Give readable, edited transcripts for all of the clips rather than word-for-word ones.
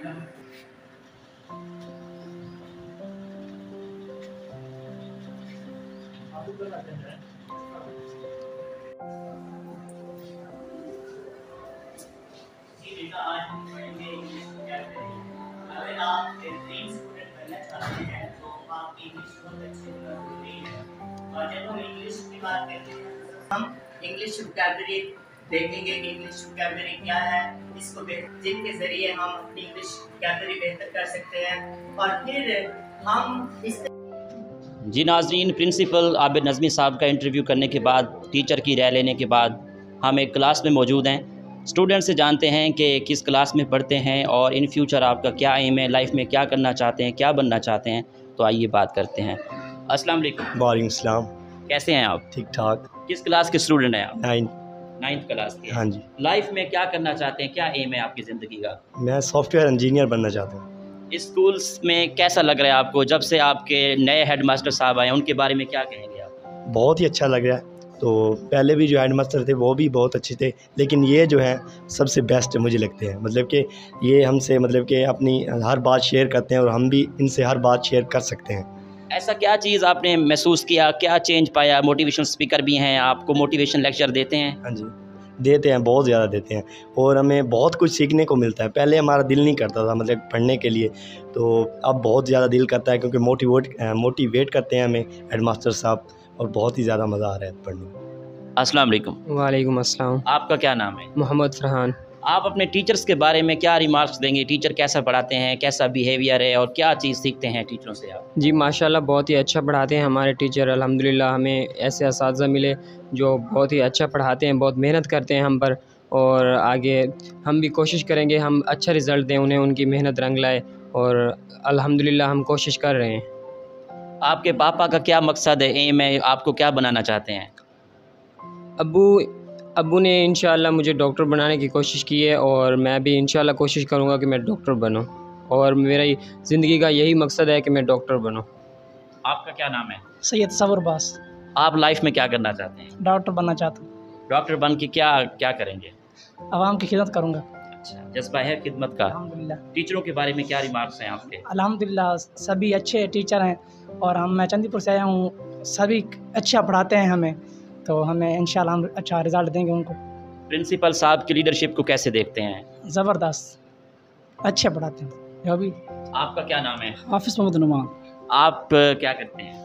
आज हम पढ़ेंगे इंग्लिश वोकैबुलरी। अगर आप बेहतरीन स्टूडेंट बनना चाहते हैं तो आपकी इंग्लिश बहुत अच्छी होना जरूरी है। और जब हम इंग्लिश की बात करते हैं हम इंग्लिश वोकैबुलरी देखेंगे कि इंग्लिश वोकैबुलरी क्या है, इसको जिनके ज़रिए हम अपनी इंग्लिश वोकैबुलरी बेहतर कर सकते हैं। और फिर हम इस जी नाज़रीन, प्रिंसिपल आबिद नज़मी साहब का इंटरव्यू करने के बाद, टीचर की राय लेने के बाद हम एक क्लास में मौजूद हैं। स्टूडेंट से जानते हैं कि किस क्लास में पढ़ते हैं और इन फ्यूचर आपका क्या एम है, लाइफ में क्या करना चाहते हैं, क्या बनना चाहते हैं। तो आइए बात करते हैं। अस्सलाम वालेकुम। वालेकुम सलाम। कैसे हैं आप? ठीक ठाक। किस क्लास के स्टूडेंट हैं आप? 9th क्लास के। हाँ जी। लाइफ में क्या करना चाहते हैं, क्या एम है आपकी ज़िंदगी का? मैं सॉफ्टवेयर इंजीनियर बनना चाहता हूँ। स्कूल्स में कैसा लग रहा है आपको? जब से आपके नए हेड मास्टर साहब आए, उनके बारे में क्या कहेंगे आप? बहुत ही अच्छा लग रहा है। तो पहले भी जो हेड मास्टर थे वो भी बहुत अच्छे थे, लेकिन ये जो है सबसे बेस्ट मुझे लगते हैं। मतलब कि ये हमसे मतलब कि अपनी हर बात शेयर करते हैं और हम भी इनसे हर बात शेयर कर सकते हैं। ऐसा क्या चीज़ आपने महसूस किया, क्या चेंज पाया? मोटिवेशन स्पीकर भी हैं, आपको मोटिवेशन लेक्चर देते हैं? हाँ जी, देते हैं, बहुत ज़्यादा देते हैं और हमें बहुत कुछ सीखने को मिलता है। पहले हमारा दिल नहीं करता था मतलब पढ़ने के लिए, तो अब बहुत ज़्यादा दिल करता है क्योंकि मोटिवेट करते हैं हमें हेड मास्टर साहब और बहुत ही ज़्यादा मज़ा आ रहा है पढ़ने में। अस्सलाम वालेकुम। वालेकुम अस्सलाम। आपका क्या नाम है? मोहम्मद फरहान। आप अपने टीचर्स के बारे में क्या रिमार्क्स देंगे? टीचर कैसा पढ़ाते हैं, कैसा बिहेवियर है और क्या चीज़ सीखते हैं टीचरों से आप? जी माशाल्लाह बहुत ही अच्छा पढ़ाते हैं हमारे टीचर। अल्हम्दुलिल्लाह हमें ऐसे असातिज़ा मिले जो बहुत ही अच्छा पढ़ाते हैं, बहुत मेहनत करते हैं हम पर, और आगे हम भी कोशिश करेंगे हम अच्छा रिज़ल्ट दें उन्हें, उनकी मेहनत रंग लाए, और अल्हम्दुलिल्लाह हम कोशिश कर रहे हैं। आपके पापा का क्या मकसद है, एम है, आपको क्या बनाना चाहते हैं? अब्बू ने इंशाअल्लाह मुझे डॉक्टर बनाने की कोशिश की है और मैं भी इंशाअल्लाह कोशिश करूँगा कि मैं डॉक्टर बनूँ, और मेरी ज़िंदगी का यही मकसद है कि मैं डॉक्टर बनूँ। आपका क्या नाम है? सैयद सवर बास। आप लाइफ में क्या करना चाहते हैं? डॉक्टर बनना चाहता हूँ। डॉक्टर बन के क्या क्या करेंगे? आवाम की खिदमत करूँगा। अच्छा, जज्बा है खिदमत का। अल्हम्दुलिल्लाह। टीचरों के बारे में क्या रिमार्क्स हैं आपके? अल्हम्दुलिल्लाह सभी अच्छे टीचर हैं और मैं चंदीपुर से आया हूँ, सभी अच्छा पढ़ाते हैं हमें, तो हमें इंशाल्लाह हम अच्छा रिज़ल्ट देंगे उनको। प्रिंसिपल साहब की लीडरशिप को कैसे देखते हैं? ज़बरदस्त, अच्छे पढ़ाते हैं। जो भी। आपका क्या नाम है? हाफिज़ मोहम्मद नुमान। आप क्या करते हैं?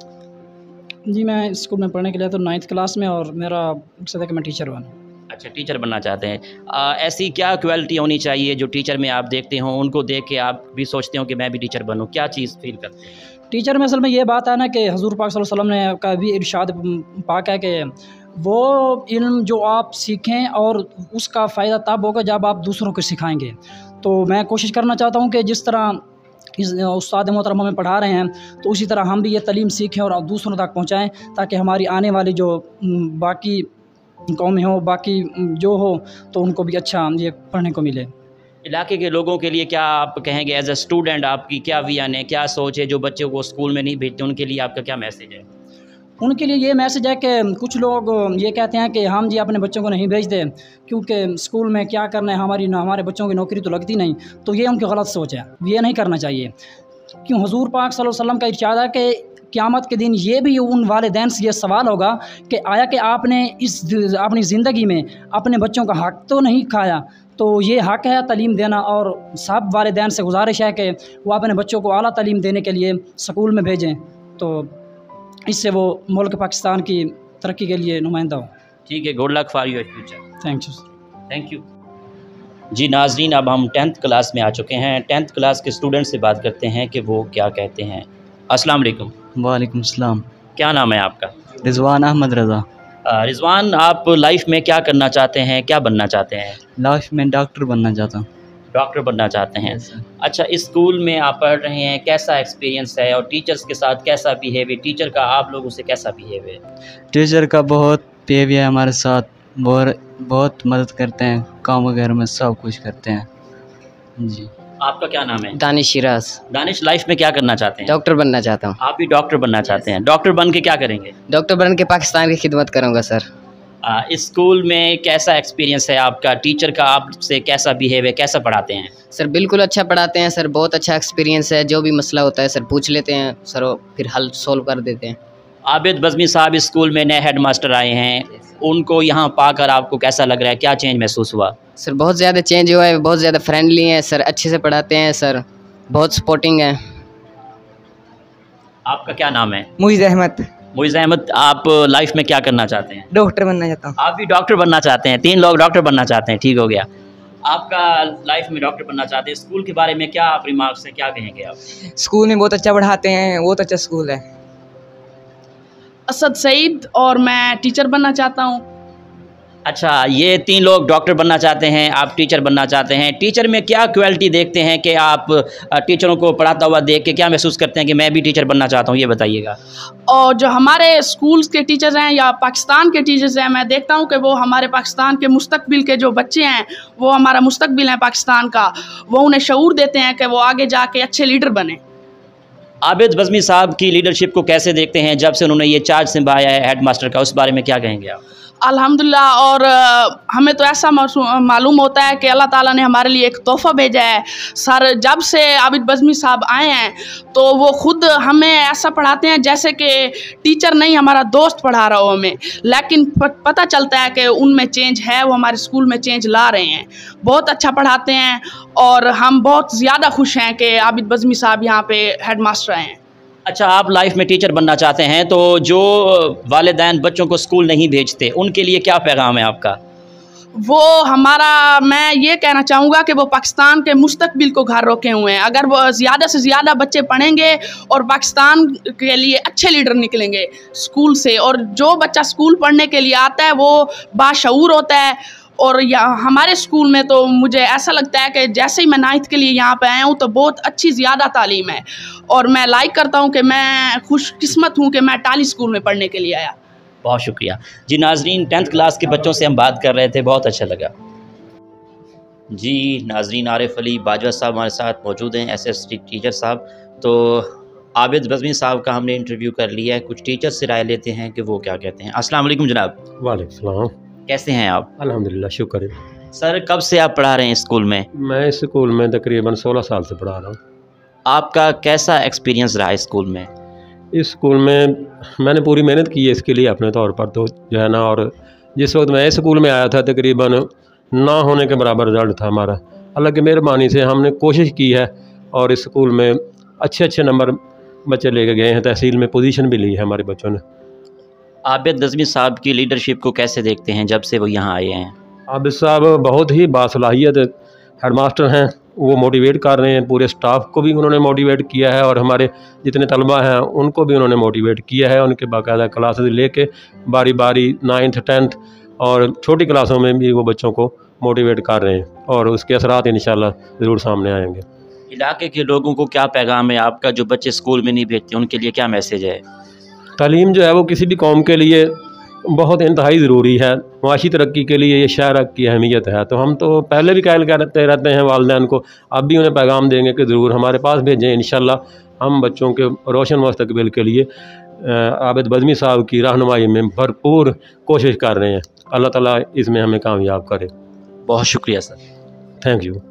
जी मैं स्कूल में पढ़ने के लिए तो 9th क्लास में, और मेरा मकसद है कि मैं टीचर बनूँ। अच्छा, टीचर बनना चाहते हैं। ऐसी क्या क्वालिटी होनी चाहिए जो टीचर में आप देखते हो, उनको देख के आप भी सोचते हो कि मैं भी टीचर बनूं? क्या चीज़ फील करते हैं? टीचर में असल में ये बात है ना कि हुज़ूर पाक सल्लल्लाहु अलैहि वसल्लम ने का भी इरशाद पाक है कि वो इल्म जो आप सीखें और उसका फ़ायदा तब होगा जब आप दूसरों को सिखाएंगे। तो मैं कोशिश करना चाहता हूँ कि जिस तरह इस उस्ताद मोहतरम हमें पढ़ा रहे हैं, तो उसी तरह हम भी ये तालीम सीखें और दूसरों तक पहुँचाएँ, ताकि हमारी आने वाली जो बाकी कौमें हो, बाकी जो हो, तो उनको भी अच्छा ये पढ़ने को मिले। इलाके के लोगों के लिए क्या आप कहेंगे? एज ए स्टूडेंट आपकी क्या विजन है, क्या सोच है? जो बच्चों को स्कूल में नहीं भेजते उनके लिए आपका क्या मैसेज है? उनके लिए ये मैसेज है कि कुछ लोग ये कहते हैं कि हम जी अपने बच्चों को नहीं भेजते क्योंकि स्कूल में क्या करना है, हमारे बच्चों की नौकरी तो लगती नहीं। तो ये उनकी गलत सोच है, ये नहीं करना चाहिए। क्यों हुज़ूर पाक सल्लल्लाहु अलैहि वसल्लम का इरशाद है कि क़यामत के दिन ये भी उन वालिदैन से ये सवाल होगा कि आया कि आपने अपनी ज़िंदगी में अपने बच्चों का हक़ तो नहीं खाया। तो ये हक़ है तालीम देना, और सब वालिदैन से गुजारिश है कि वो अपने बच्चों को आला तालीम देने के लिए स्कूल में भेजें, तो इससे वो मुल्क पाकिस्तान की तरक्की के लिए नुमाइंदा हो। ठीक है, good luck for your future. Thank you. जी नाज़रीन, अब हम 10th क्लास में आ चुके हैं। 10th क्लास के स्टूडेंट से बात करते हैं कि वो क्या कहते हैं। अस्सलाम वालेकुम। वालेकुम सलाम। क्या नाम है आपका? रिजवान अहमद रज़ा। रिजवान, आप लाइफ में क्या करना चाहते हैं, क्या बनना चाहते हैं? लाइफ में डॉक्टर बनना चाहता हूँ। डॉक्टर बनना चाहते हैं। अच्छा, इस स्कूल में आप पढ़ रहे हैं, कैसा एक्सपीरियंस है और टीचर्स के साथ कैसा बिहेवियर, टीचर का आप लोगों से कैसा बिहेवियर? टीचर का बहुत बिहेवियर हमारे साथ, बहुत मदद करते हैं, काम वगैरह में सब कुछ करते हैं। जी। आपका क्या नाम है? दानिश शिराज। दानिश, लाइफ में क्या करना चाहते हैं? डॉक्टर बनना चाहता हूँ। आप भी डॉक्टर बनना चाहते हैं। डॉक्टर बन के क्या करेंगे? डॉक्टर बन के पाकिस्तान की खिदमत करूँगा सर। इस स्कूल में कैसा एक्सपीरियंस है आपका? टीचर का आपसे कैसा बिहेव है, कैसा पढ़ाते हैं? सर बिल्कुल अच्छा पढ़ाते हैं सर, बहुत अच्छा एक्सपीरियंस है। जो भी मसला होता है सर पूछ लेते हैं सर, वो फिर हल सोल्व कर देते हैं। आबिद बज़मी साहब इस स्कूल में नए हेड मास्टर आए हैं, उनको यहाँ पाकर आपको कैसा लग रहा है, क्या चेंज महसूस हुआ? सर बहुत ज़्यादा चेंज हुआ है, बहुत ज़्यादा फ्रेंडली हैं सर, अच्छे से पढ़ाते हैं सर, बहुत सपोर्टिंग है। आपका क्या नाम है? मुइज़ अहमद। मुइज़ अहमद, आप लाइफ में क्या करना चाहते हैं? डॉक्टर बनना चाहता हूँ। आप भी डॉक्टर बनना चाहते हैं? 3 लोग डॉक्टर बनना चाहते हैं, ठीक हो गया। आपका लाइफ में डॉक्टर बनना चाहते हैं, स्कूल के बारे में क्या आप रिमार्क्स हैं, क्या कहेंगे आप? स्कूल में बहुत अच्छा पढ़ाते हैं, बहुत अच्छा स्कूल है। असद सईद और मैं टीचर बनना चाहता हूँ। अच्छा, ये 3 लोग डॉक्टर बनना चाहते हैं, आप टीचर बनना चाहते हैं। टीचर में क्या क्वालिटी देखते हैं कि आप टीचरों को पढ़ाता हुआ देख के क्या महसूस करते हैं कि मैं भी टीचर बनना चाहता हूँ, ये बताइएगा। और जो हमारे स्कूल्स के टीचर्स हैं या पाकिस्तान के टीचर्स हैं, मैं देखता हूँ कि वो हमारे पाकिस्तान के मुस्तकबिल के जो बच्चे हैं, वो हमारा मुस्तकबिल है पाकिस्तान का, वो उन्हें शऊर देते हैं कि वो आगे जाके अच्छे लीडर बने। आबिद बज़मी साहब की लीडरशिप को कैसे देखते हैं जब से उन्होंने ये चार्ज संभाला है हेड मास्टर का, उस बारे में क्या कहेंगे आप? अल्हम्दुलिल्लाह। और हमें तो ऐसा मालूम होता है कि अल्लाह ताला ने हमारे लिए एक तोहफ़ा भेजा है। सर जब से आबिद बज़मी साहब आए हैं तो वो ख़ुद हमें ऐसा पढ़ाते हैं जैसे कि टीचर नहीं, हमारा दोस्त पढ़ा रहा हो हमें, लेकिन पता चलता है कि उनमें चेंज है, वो हमारे स्कूल में चेंज ला रहे हैं। बहुत अच्छा पढ़ाते हैं और हम बहुत ज़्यादा खुश हैं कि आबिद बज़मी साहब यहाँ पे हेड मास्टर आए हैं। अच्छा, आप लाइफ में टीचर बनना चाहते हैं, तो जो वालिदैन बच्चों को स्कूल नहीं भेजते उनके लिए क्या पैगाम है आपका? वो मैं ये कहना चाहूँगा कि वो पाकिस्तान के मुस्तकबिल को घर रोके हुए हैं। अगर वो ज़्यादा से ज़्यादा बच्चे पढ़ेंगे और पाकिस्तान के लिए अच्छे लीडर निकलेंगे स्कूल से, और जो बच्चा स्कूल पढ़ने के लिए आता है वो बाशऊर होता है। और हमारे स्कूल में तो मुझे ऐसा लगता है कि जैसे ही मैं 9th के लिए यहाँ पे आया हूँ तो बहुत अच्छी ज़्यादा तालीम है, और मैं लाइक करता हूँ कि मैं खुशकिस्मत हूँ कि मैं टाली स्कूल में पढ़ने के लिए आया। बहुत शुक्रिया जी। नाजरीन, 10th क्लास के बच्चों से हम बात कर रहे थे, बहुत अच्छा लगा जी। नाजरीन, आरिफ अली बाजवा साहब हमारे साथ मौजूद हैं, SST टीचर साहब। तो आबिद बज़मी साहब का हमने इंटरव्यू कर लिया है, कुछ टीचर से राय लेते हैं कि वो क्या कहते हैं। अस्सलाम वालेकुम जनाब। वालेकुम सलाम। कैसे हैं आप? अल्हम्दुलिल्लाह, शुक्र है। सर कब से आप पढ़ा रहे हैं स्कूल में? मैं इस स्कूल में तकरीबन 16 साल से पढ़ा रहा हूँ। आपका कैसा एक्सपीरियंस रहा इस स्कूल में? इस स्कूल में मैंने पूरी मेहनत की है इसके लिए अपने तौर पर, तो जो है ना, और जिस वक्त मैं इस स्कूल में आया था तकरीबन ना होने के बराबर रिज़ल्ट था हमारा। अल्लाह की मेहरबानी से हमने कोशिश की है और इस स्कूल में अच्छे अच्छे नंबर बच्चे लेके गए हैं, तहसील में पोजीशन भी ली है हमारे बच्चों ने। आबिद बज़मी साहब की लीडरशिप को कैसे देखते हैं जब से वो यहाँ आए हैं? आबिद साहब बहुत ही बासलाहियत हेड मास्टर हैं, वो मोटिवेट कर रहे हैं, पूरे स्टाफ को भी उन्होंने मोटिवेट किया है और हमारे जितने तलबा हैं उनको भी उन्होंने मोटिवेट किया है। उनके बाकायदा क्लासेस लेके बारी बारी 9th 10th और छोटी क्लासों में भी वो बच्चों को मोटिवेट कर रहे हैं, और उसके असरात इंशाल्लाह ज़रूर सामने आएंगे। इलाके के लोगों को क्या पैगाम है आपका, जो बच्चे स्कूल में नहीं भेजते उनके लिए क्या मैसेज है? तालीम जो है वो किसी भी कौम के लिए बहुत इंतहाई ज़रूरी है, माशी तरक्की के लिए ये शहर की अहमियत है। तो हम तो पहले भी कहते रहते हैं वालिदैन को, अब भी उन्हें पैगाम देंगे कि ज़रूर हमारे पास भेजें। इंशाल्लाह हम बच्चों के रोशन मुस्तकबिल के लिए आबिद बज़मी साहब की रहनुमाई में भरपूर कोशिश कर रहे हैं। अल्लाह ताला इसमें हमें कामयाब करे। बहुत शुक्रिया सर, थैंक यू।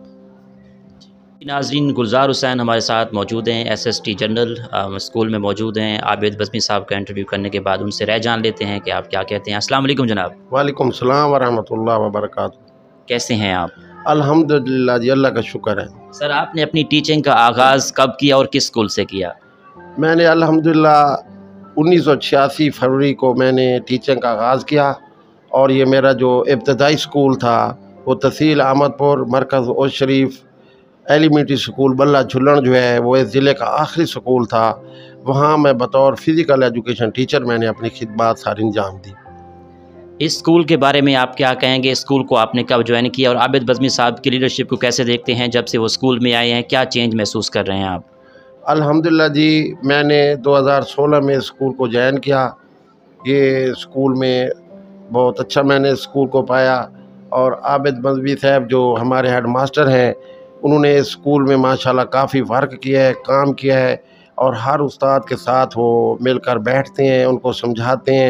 नाज़रीन, गुलजार हुसैन हमारे साथ मौजूद हैं, SST जनरल स्कूल में मौजूद हैं। आबिद बज़मी साहब का इंटरव्यू करने के बाद उनसे राय जान लेते हैं कि आप क्या कहते हैं। अस्सलाम वालेकुम जनाब। वालेकुम सलाम व रहमतुल्लाहि व बरकातुहू। कैसे हैं आप? अल्हम्दुलिल्लाह जी, अल्लाह का शुक्र है। सर आपने अपनी टीचिंग का आगाज़ कब किया और किस स्कूल से किया? मैंने अल्हम्दुलिल्लाह 1986 फरवरी को मैंने टीचिंग का आगाज़ किया, और ये मेरा जो इब्तदाई स्कूल था वो तहसील अहमदपुर मरकज़ ओज शरीफ एलिमेंट्री स्कूल बल्ला झुल्लन जो है वो इस ज़िले का आखिरी स्कूल था। वहाँ मैं बतौर फ़िज़िकल एजुकेशन टीचर मैंने अपनी खिदमत सारी अंजाम दी। इस स्कूल के बारे में आप क्या कहेंगे? स्कूल को आपने कब ज्वाइन किया और आबिद बज़मी साहब की लीडरशिप को कैसे देखते हैं जब से वो स्कूल में आए हैं? क्या चेंज महसूस कर रहे हैं आप? अल्हम्दुलिल्लाह जी, मैंने 2016 में स्कूल को ज्वाइन किया। ये स्कूल में बहुत अच्छा मैंने स्कूल को पाया, और आबिद बज़मी साहब जो हमारे हेड मास्टर हैं उन्होंने इस स्कूल में माशाल्लाह काफ़ी वर्क किया है, काम किया है, और हर उस्ताद के साथ वो मिलकर बैठते हैं, उनको समझाते हैं,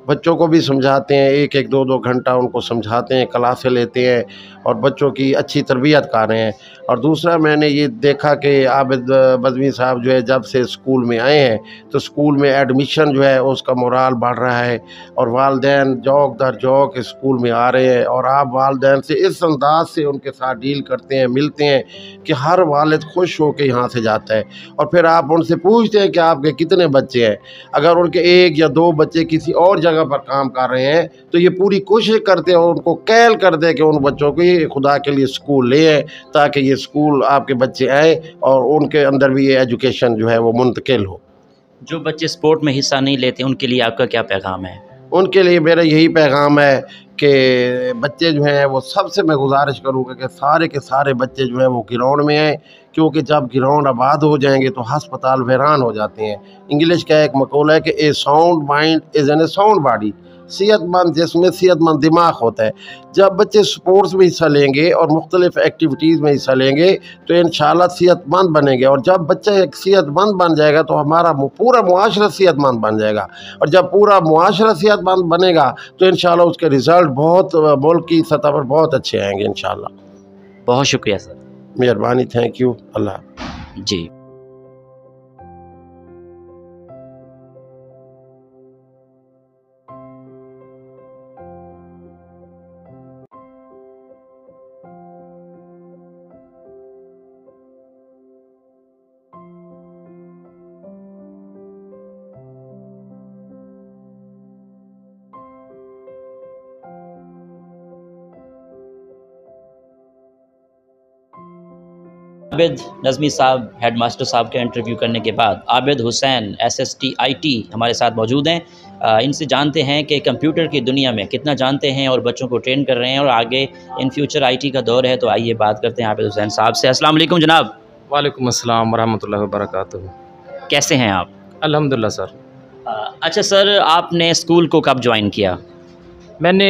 बच्चों को भी समझाते हैं, एक एक दो दो घंटा उनको समझाते हैं, क्लासें लेते हैं और बच्चों की अच्छी तरबियत कर रहे हैं। और दूसरा मैंने ये देखा कि आबिद बज़मी साहब जो है जब से स्कूल में आए हैं तो स्कूल में एडमिशन जो है उसका मोराल बढ़ रहा है और वालिदैन जौक दर जौक स्कूल में आ रहे हैं। और आप वालिदैन से इस अंदाज से उनके साथ डील करते हैं, मिलते हैं कि हर वालिद खुश हो के यहाँ से जाता है। और फिर आप उनसे पूछते हैं कि आपके कितने बच्चे हैं। अगर उनके एक या दो बच्चे किसी और जगह पर काम कर रहे हैं तो ये पूरी कोशिश करते हैं उनको कैल कर दे कि उन बच्चों को ये खुदा के लिए स्कूल ले आए ताकि ये स्कूल आपके बच्चे आए और उनके अंदर भी ये एजुकेशन जो है वो मुंतकिल हो। जो बच्चे स्पोर्ट में हिस्सा नहीं लेते उनके लिए आपका क्या पैगाम है? उनके लिए मेरा यही पैगाम है कि बच्चे जो हैं वो सबसे मैं गुजारिश करूँगा कि सारे के सारे बच्चे जो हैं वो ग्राउंड में आएँ, क्योंकि जब ग्राउंड आबाद हो जाएंगे तो हस्पताल वीरान हो जाते हैं। इंग्लिश का एक मकौला है कि a sound mind is in a sound body, सेहतमंद जिसमें सेहतमंद दिमाग होता है। जब बच्चे स्पोर्ट्स में हिस्सा लेंगे और मुख्तलिफ़ एक्टिविटीज़ में हिस्सा लेंगे तो इंशाल्लाह सेहतमंद बनेंगे। और जब बच्चा एक सेहतमंद बन जाएगा तो हमारा पूरा मुआशरा सेहतमंद बन जाएगा। और जब पूरा मुआशरा सेहतमंद बनेगा तो इंशाल्लाह उसके रिज़ल्ट बहुत मुल्क की सतह पर बहुत अच्छे आएंगे इंशाल्लाह। बहुत शुक्रिया सर। मेहरबानी, थैंक यू। अल्लाह जी। आबिद नज़मी साहब हेड मास्टर साहब का इंटरव्यू करने के बाद आबिद हुसैन SST IT हमारे साथ मौजूद हैं। इनसे जानते हैं कि कंप्यूटर की दुनिया में कितना जानते हैं और बच्चों को ट्रेन कर रहे हैं और आगे इन फ्यूचर IT का दौर है। तो आइए बात करते हैं आबिद हुसैन साहब से। अस्सलाम वालेकुम जनाब। वालेकुम अस्सलाम वरहमतुल्लाहि वबरकातुहू। कैसे हैं आप? अल्हम्दुलिल्लाह सर। अच्छा सर, आपने स्कूल को कब ज्वाइन किया? मैंने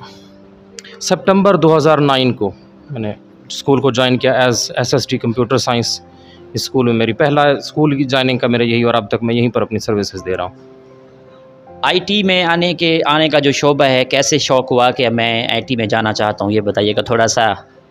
सितंबर 2009 को मैंने स्कूल को ज्वाइन किया as SST computer science. School में मेरी पहला स्कूल की ज्वाइनिंग का मेरा यही, और अब तक मैं यहीं पर अपनी सर्विसेज दे रहा हूँ। IT में आने का जो शोबा है, कैसे शौक़ हुआ कि मैं IT में जाना चाहता हूँ, ये बताइएगा थोड़ा सा।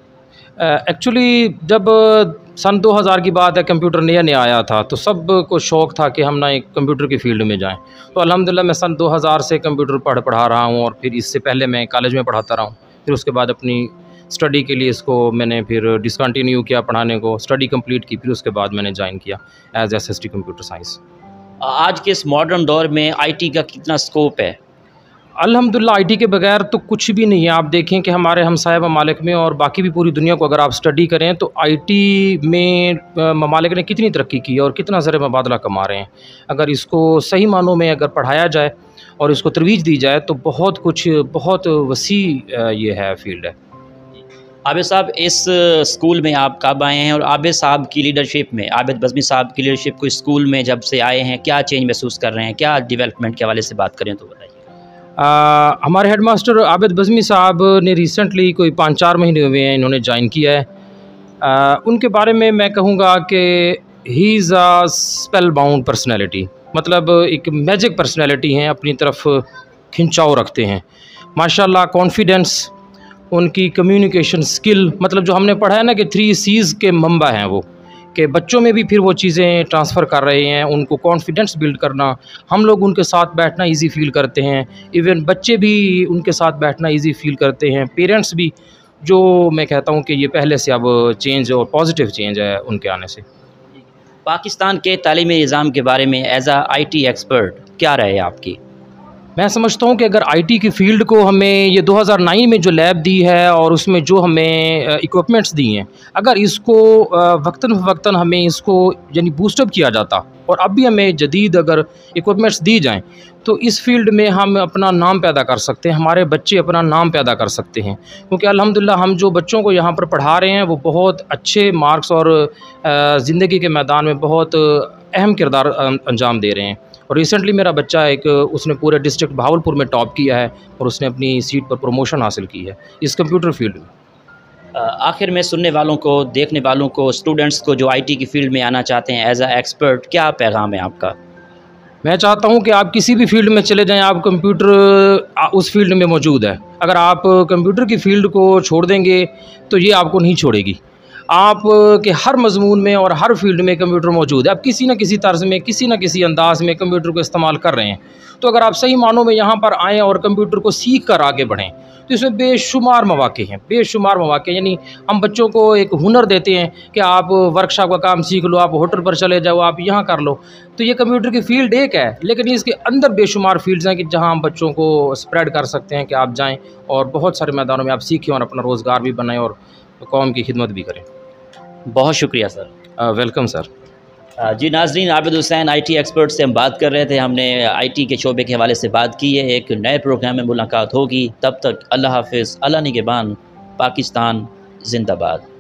एक्चुअली जब सन 2000 की बात है, कंप्यूटर नया नया आया था तो सब को शौक़ था कि हम ना एक कंप्यूटर की फ़ील्ड में जाएं। तो अल्हम्दुलिल्लाह मैं सन 2000 से कंप्यूटर पढ़ा रहा हूँ और फिर इससे पहले मैं कॉलेज में पढ़ाता रहा हूँ। फिर उसके बाद अपनी स्टडी के लिए इसको मैंने फिर डिसकंटिन्यू किया पढ़ाने को, स्टडी कंप्लीट की, फिर उसके बाद मैंने ज्वाइन किया एज SST कंप्यूटर साइंस। आज के इस मॉडर्न दौर में IT का कितना स्कोप है? अल्हम्दुलिल्लाह IT के बगैर तो कुछ भी नहीं है। आप देखें कि हमारे हमसाया ममालिक में और बाकी भी पूरी दुनिया को अगर आप स्टडी करें तो IT में ममालिक ने कितनी तरक्की की है और कितना ज़र मुबादला कमा रहे हैं। अगर इसको सही मानों में अगर पढ़ाया जाए और इसको तरवीज दी जाए तो बहुत वसी ये है फील्ड है। आबिद साहब, इस स्कूल में आप कब आए हैं और आबिद साहब की लीडरशिप में, आबिद बज़मी साहब की लीडरशिप को स्कूल में जब से आए हैं क्या चेंज महसूस कर रहे हैं? क्या डेवलपमेंट के हवाले से बात करें तो बताइए। हमारे हेड मास्टर आबिद बज़मी साहब ने रिसेंटली कोई 5-4 महीने हुए हैं इन्होंने ज्वाइन किया है। उनके बारे में मैं कहूँगा कि he is a spell bound personality, मतलब एक मैजिक पर्सनैलिटी हैं, अपनी तरफ खिंचाव रखते हैं माशाल्लाह। कॉन्फिडेंस, उनकी कम्युनिकेशन स्किल, मतलब जो हमने पढ़ा है ना कि 3 C's के मंबा हैं वो, कि बच्चों में भी फिर वो चीज़ें ट्रांसफ़र कर रहे हैं, उनको कॉन्फिडेंस बिल्ड करना। हम लोग उनके साथ बैठना इजी फ़ील करते हैं, इवन बच्चे भी उनके साथ बैठना इजी फ़ील करते हैं, पेरेंट्स भी, जो मैं कहता हूँ कि ये पहले से अब चेंज और पॉजिटिव चेंज है उनके आने से। पाकिस्तान के तालीमी निज़ाम के बारे में एज आ IT एक्सपर्ट क्या राय है आपकी? मैं समझता हूँ कि अगर IT की फ़ील्ड को हमें ये 2009 में जो लैब दी है और उसमें जो हमें इक्विपमेंट्स दी हैं, अगर इसको वक्तन फ़वक्तन हमें इसको यानी बूस्टअप किया जाता और अब भी हमें जदीद अगर इक्विपमेंट्स दी जाएं तो इस फील्ड में हम अपना नाम पैदा कर सकते हैं, हमारे बच्चे अपना नाम पैदा कर सकते हैं। क्योंकि अल्हम्दुलिल्लाह हम जो बच्चों को यहाँ पर पढ़ा रहे हैं वो बहुत अच्छे मार्क्स और ज़िंदगी के मैदान में बहुत अहम किरदार अंजाम दे रहे हैं। और रिसेंटली मेरा बच्चा उसने पूरे डिस्ट्रिक्ट भावलपुर में टॉप किया है और उसने अपनी सीट पर प्रमोशन हासिल की है इस कंप्यूटर फील्ड में। आखिर में सुनने वालों को, देखने वालों को, स्टूडेंट्स को जो IT की फ़ील्ड में आना चाहते हैं एज आ एक्सपर्ट, क्या पैगाम है आपका? मैं चाहता हूं कि आप किसी भी फील्ड में चले जाएं, आप कंप्यूटर उस फील्ड में मौजूद है। अगर आप कंप्यूटर की फ़ील्ड को छोड़ देंगे तो ये आपको नहीं छोड़ेगी। आप के हर मजमून में और हर फील्ड में कंप्यूटर मौजूद है। आप किसी न किसी तर्ज में, किसी न किसी अंदाज में कंप्यूटर को इस्तेमाल कर रहे हैं। तो अगर आप सही मानों में यहाँ पर आएँ और कंप्यूटर को सीख कर आगे बढ़ें तो इसमें बेशुमार मौक़े हैं, बेशुमार मौक़े। यानी हम बच्चों को एक हुनर देते हैं कि आप वर्कशॉप का काम सीख लो, आप होटल पर चले जाओ, आप यहाँ कर लो। तो ये कंप्यूटर की फ़ील्ड एक है, लेकिन इसके अंदर बेशुमार फील्ड्स हैं कि जहाँ हम बच्चों को स्प्रेड कर सकते हैं कि आप जाएँ और बहुत सारे मैदानों में आप सीखें और अपना रोज़गार भी बनाएँ और कौम की खिदमत भी करें। बहुत शुक्रिया सर। Welcome sir. जी नाज़रीन, आबिद हुसैन IT एक्सपर्ट से हम बात कर रहे थे। हमने IT के शोबे के हवाले से बात की है। एक नए प्रोग्राम में मुलाकात होगी। तब तक अल्लाह हाफ़िज़, अल्लाह निगहबान, पाकिस्तान जिंदाबाद।